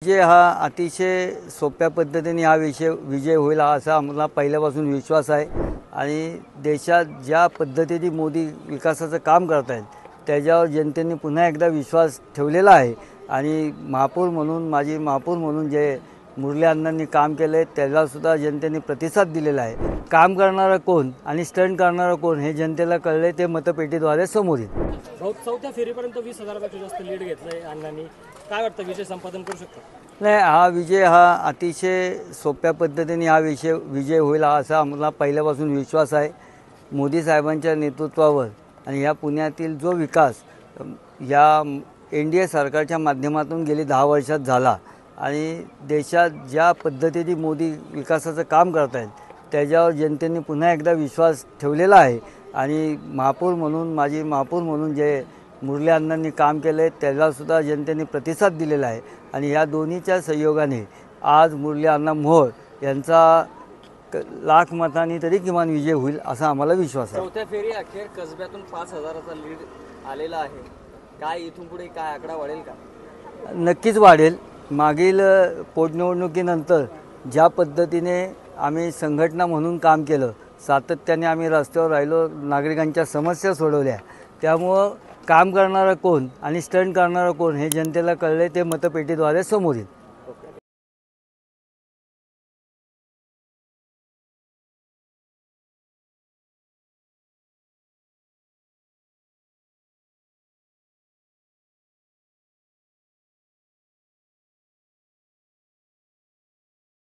विजय हा अतिशय सोप्या पद्धतीने हा विजय होईल असा आम्हाला पहिल्यापासून विश्वास आहे। आणि देशात ज्या पद्धतीने मोदी विकासाचं काम करत आहेत त्याच्यावर जनतेने पुन्हा एकदा विश्वास ठेवलेला आहे। आणि महापौर म्हणून माजी महापौर म्हणून जे मुरली अण्णांनी काम केले त्यालासुद्धा जनतेने प्रतिसाद दिलेला आहे। काम करणारा कोण आणि स्टंट करणारा कोण हे जनतेला कळले, ते मतपेटीद्वारे समोर येईल। चौथ्या फेरीपर्यंत 20,000पेक्षा जास्त लीड घेतलंय अण्णांनी, काय वाटतं विजय संपादन करू शकतो? नाही, हा विजय हा अतिशय सोप्या पद्धतीने हा विजय होईल असा आम्हाला पहिल्यापासून विश्वास आहे। मोदी साहेबांच्या नेतृत्वावर आणि या पुण्यातील जो विकास या NDA सरकारच्या माध्यमातून गेली 10 वर्षात झाला आणि देशात ज्या पद्धतीने मोदी विकासाचं काम करत आहेत त्याच्यावर जनतेने पुन्हा एकदा विश्वास ठेवलेला आहे। आणि महापौर म्हणून माजी महापौर म्हणून जे मुरली अण्णांनी काम केले त्यालासुद्धा जनतेने प्रतिसाद दिलेला आहे। आणि या दोन्हीच्या सहयोगाने आज मुरली अण्णा मोहोळ यांचा लाख मतांनी तरी किमान विजय होईल असा आम्हाला विश्वास आहे। चौथ्या फेरी अखेर कसब्यातून 5,000चा लीड आलेला आहे, काय इथून पुढे काय आकडा वाढेल का? नक्कीच वाढेल। मागील पोटनिवडणुकीनंतर ज्या पद्धतीने आम्ही संघटना म्हणून काम केलं, सातत्याने आम्ही रस्त्यावर राहिलो, नागरिकांच्या समस्या सोडवल्या, त्यामुळं काम करणारा कोण आणि स्टंट करणारा कोण हे जनतेला कळले, ते मतपेटीद्वारे समोर येईल।